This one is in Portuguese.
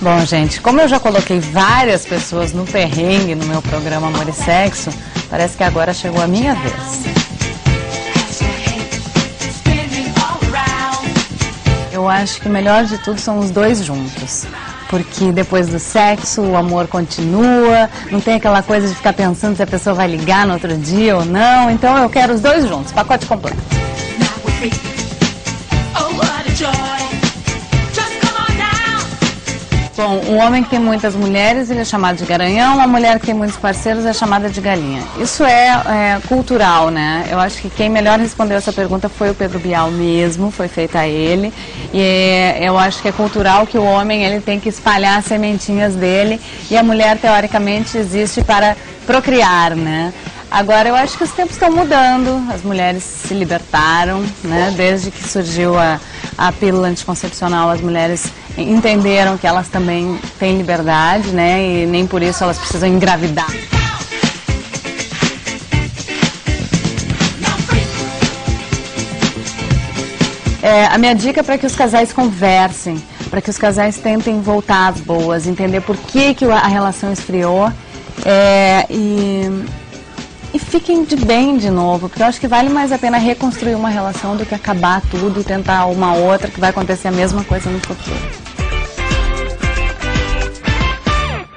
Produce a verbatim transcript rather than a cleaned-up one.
Bom, gente, como eu já coloquei várias pessoas no perrengue no meu programa Amor e Sexo, parece que agora chegou a minha vez. Eu acho que o melhor de tudo são os dois juntos. Porque depois do sexo o amor continua, não tem aquela coisa de ficar pensando se a pessoa vai ligar no outro dia ou não. Então eu quero os dois juntos, pacote completo. Bom, um homem que tem muitas mulheres, ele é chamado de garanhão, uma mulher que tem muitos parceiros é chamada de galinha. Isso é, é cultural, né? Eu acho que quem melhor respondeu essa pergunta foi o Pedro Bial mesmo, foi feita a ele. E é, eu acho que é cultural que o homem ele tem que espalhar as sementinhas dele e a mulher, teoricamente, existe para procriar, né? Agora, eu acho que os tempos estão mudando, as mulheres se libertaram, né? Desde que surgiu a, a pílula anticoncepcional, as mulheres entenderam que elas também têm liberdade, né? E nem por isso elas precisam engravidar. É, a minha dica é para que os casais conversem, para que os casais tentem voltar às boas, entender por que, que a relação esfriou é, e... E fiquem de bem de novo, porque eu acho que vale mais a pena reconstruir uma relação do que acabar tudo e tentar uma outra que vai acontecer a mesma coisa no futuro.